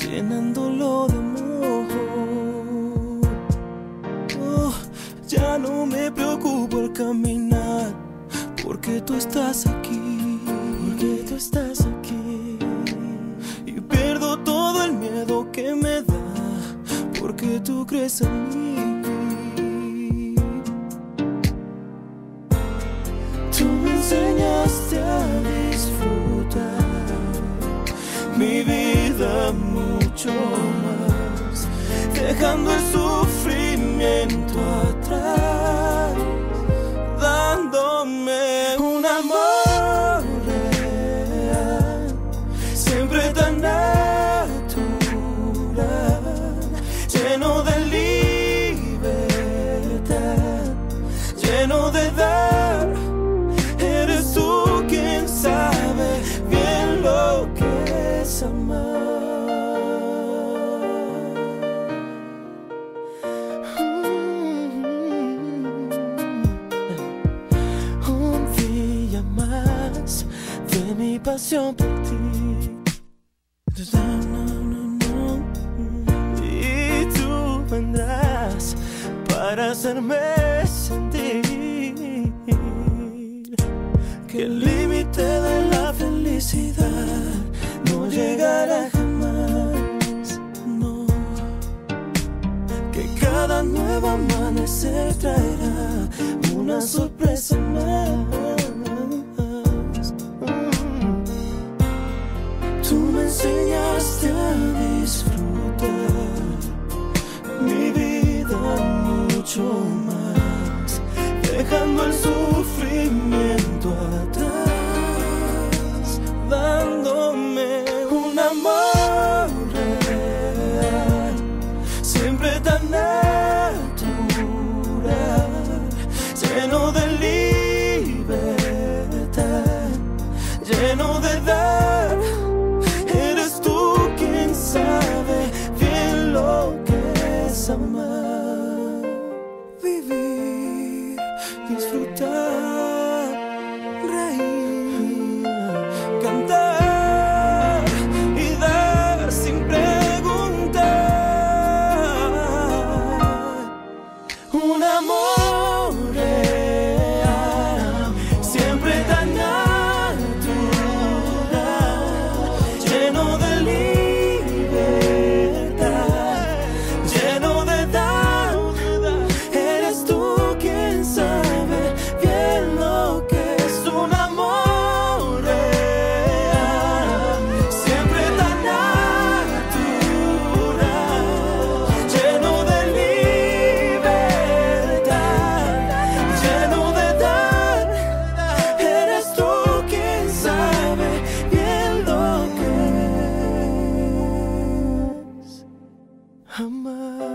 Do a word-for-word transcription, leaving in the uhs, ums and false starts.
llenándolo de amor. Oh, ya no me preocupo al caminar, porque tú estás aquí, porque tú estás aquí. Y pierdo todo el miedo que me da, porque tú crees en mí. Tú me enseñaste a disfrutar mi vida mucho más, dejando el sufrimiento atrás, dándome un amor real, siempre tan natural, lleno de libertad, lleno de dar. Eres tú quien sabe bien lo que es amar. Un día más de mi pasión por ti, y tú vendrás para hacerme sentir que el límite de la felicidad no llegará jamás, no. Que cada nuevo amanecer traerá una sorpresa más. Mm. Tú me enseñaste a disfrutar mi vida mucho más, dejando el sufrimiento atrás, dándome un amor real, siempre tan natural, lleno de libertad, lleno de dar. Eres tú quien sabe bien lo que es amar, vivir, disfrutar, reír, cantar y dar sin preguntar. Un amor real, siempre tan natural, lleno de libertad, lleno de dar. Eres tú quien sabe bien lo que es un amor real, siempre tan natural, lleno de libertad, lleno de dar. Eres tú quien sabe bien lo que es amar.